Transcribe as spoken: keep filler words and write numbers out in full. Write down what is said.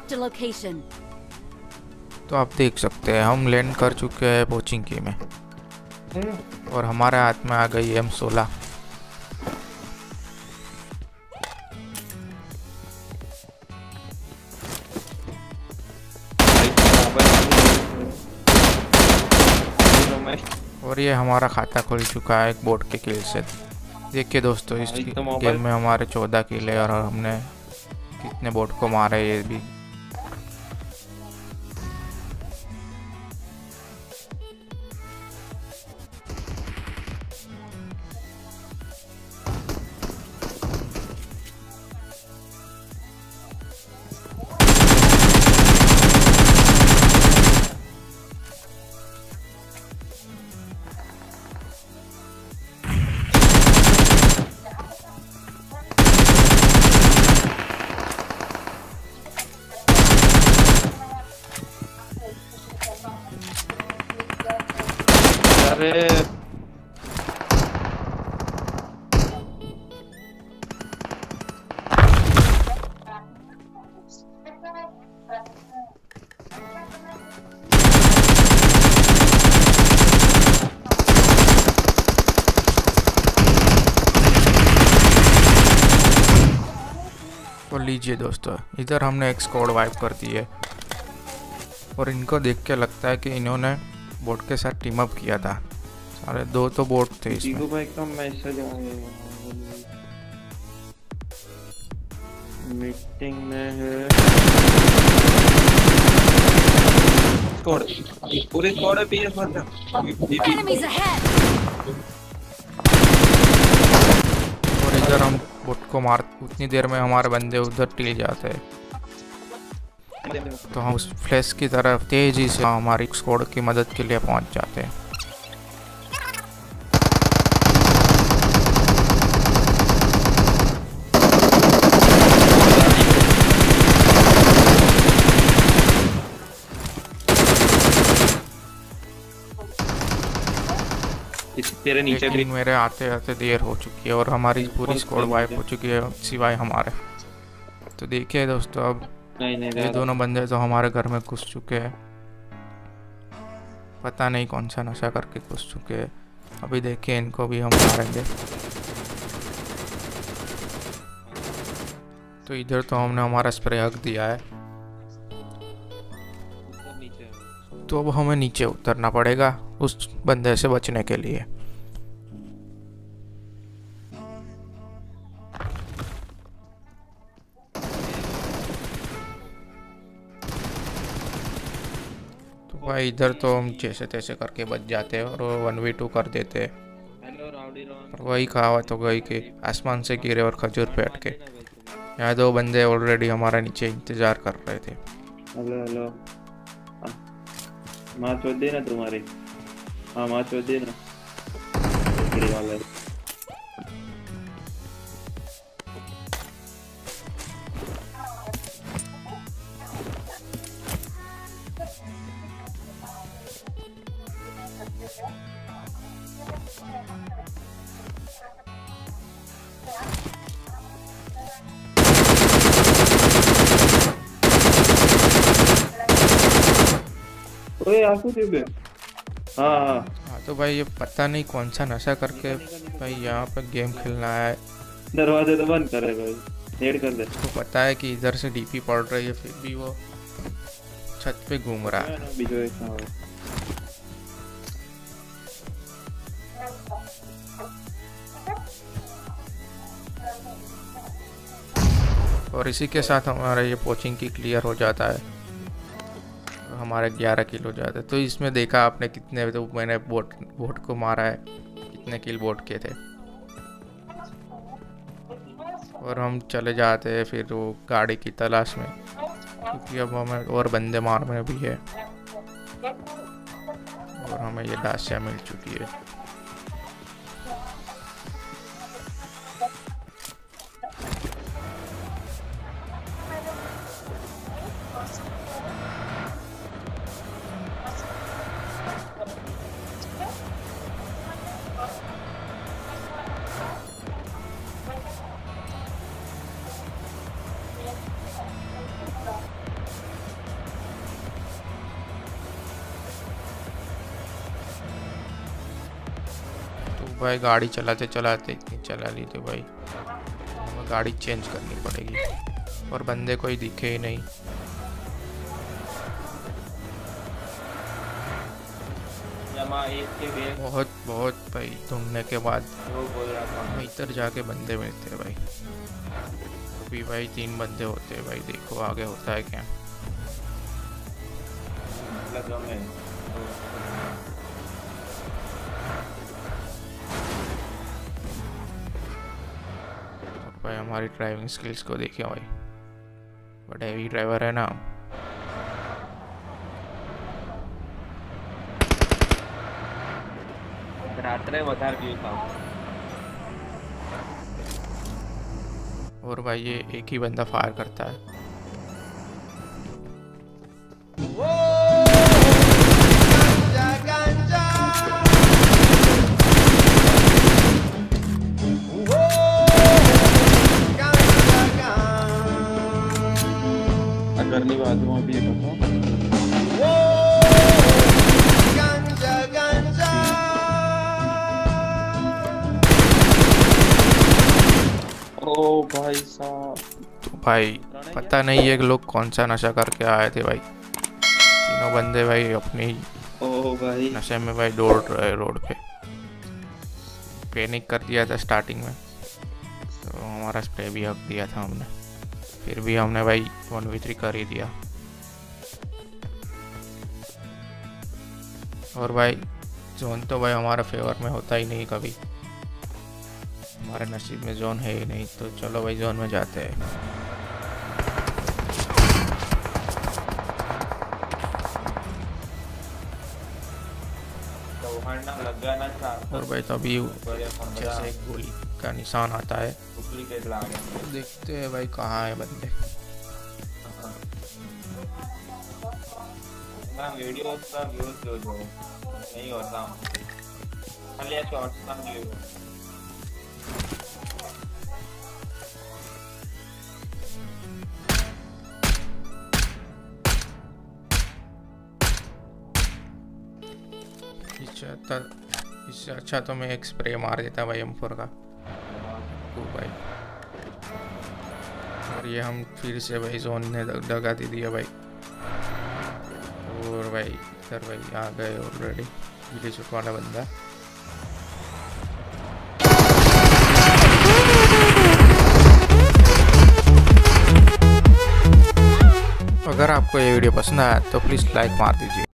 Marked a location. तो आप देख सकते हैं हम लैंड कर चुके हैं पोचिंकी में और हमारे हाथ में आ गई एम सोलह। और ये हमारा खाता खुल चुका है एक बोट के किल से। देखिए दोस्तों, इस गेम में हमारे चौदह किल है और हमने कितने बोट को मारा है ये भी। अरे तो लीजिए दोस्तों, इधर हमने एक स्क्वाड वाइप कर दी है और इनको देख के लगता है कि इन्होंने बोट के साथ टीम अप किया था। सारे दो तो बोट थे इसमें। भाई का मैसेज मीटिंग में है। स्क्वाड पूरे स्क्वाड है पीएस पर। Enemies ahead. और इधर हम बोट को मार उतनी देर में हमारे बंदे उधर टिल जाते हैं, तो हम उस फ्लैश की तरफ तेजी से हमारी स्क्वाड की मदद के लिए पहुंच जाते हैं। तेरे नीचे भी मेरे आते आते देर हो चुकी है और हमारी पूरी स्क्वाड वाइप हो चुकी है सिवाय हमारे। तो देखिए दोस्तों, अब नहीं नहीं ये दोनों बंदे तो हमारे घर में घुस चुके हैं। पता नहीं कौन सा नशा करके घुस चुके हैं। अभी देखिए इनको भी हम मारेंगे। तो इधर तो हमने हमारा स्प्रे हक दिया है, तो अब हमें नीचे उतरना पड़ेगा उस बंदे से बचने के लिए। भाई इधर तो हम जैसे तैसे करके बच जाते हैं और वन वी टू कर देते हैं। वही कहावत हो गई कि आसमान से गिरे और खजूर पे अटके। यहाँ दो बंदे ऑलरेडी हमारा नीचे इंतजार कर रहे थे। हेलो हेलो, माँ चोद दी ना तुम्हारी। हाँ माँ चोद दी ना वाले। ओए आपको दे। हाँ हाँ हाँ तो भाई ये पता नहीं कौन सा नशा करके भाई यहाँ पे गेम खेलना है। दरवाजे तो बंद करे भाई, नेट कर दे। तो पता है कि इधर से डीपी पड़ रही है, फिर भी वो छत पे घूम रहा है। और इसी के साथ हमारा ये पोचिंग की क्लियर हो जाता है, हमारे ग्यारह किल हो जाते हैं। तो इसमें देखा आपने कितने, तो मैंने बोट बोट को मारा है, कितने किल बोट के थे। और हम चले जाते हैं फिर वो गाड़ी की तलाश में, क्योंकि अब हमें और बंदे मारने भी है और हमें ये लाशियाँ मिल चुकी है। भाई गाड़ी चलाते चलाते इतनी चला ली थी भाई, हमें गाड़ी चेंज करनी पड़ेगी। और बंदे कोई दिखे ही नहीं। बहुत बहुत भाई ढूंढने के बाद इधर जाके बंदे मिलते हैं भाई। अभी भाई तीन बंदे होते हैं भाई, देखो आगे होता है क्या। और भाई हमारी ड्राइविंग स्किल्स को देखिए भाई, बड़ा हेवी ड्राइवर है ना। और भाई ये एक ही बंदा फायर करता है। करनी बात हूँ अभी ओ भाई साहब। तो भाई पता नहीं ये लोग कौन सा नशा करके आए थे भाई। तीनों बंदे भाई अपनी ओ भाई नशे में भाई दौड़ रहे रोड पे। पैनिक कर दिया था स्टार्टिंग में, तो हमारा स्प्रे भी हक दिया था हमने, फिर भी हमने भाई वन वी थ्री कर ही दिया। और भाई जोन तो भाई हमारा फेवर में होता ही नहीं कभी, हमारे नसीब में जोन है ही नहीं। तो चलो भाई जोन में जाते हैं। और भाई तभी जैसे एक गोली का निशान आता है, तो देखते हैं भाई कहाँ है बंदे। वीडियो का व्यूज जो जो नहीं होता खाली शॉर्ट्स का व्यू। इससे अच्छा तो मैं एक स्प्रे मार देता भाई एम फोर का भाई। और ये हम फिर से भाई जोन ने दगा दे दिया भाई। और भाई इधर भाई आ गए ऑलरेडी विलेज वाला बंदा। अगर आपको ये वीडियो पसंद आया तो प्लीज़ लाइक मार दीजिए।